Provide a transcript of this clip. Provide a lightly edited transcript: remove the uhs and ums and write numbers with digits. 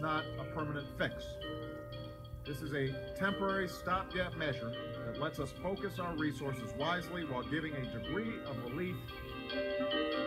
not a permanent fix. This is a temporary stopgap measure that lets us focus our resources wisely while giving a degree of relief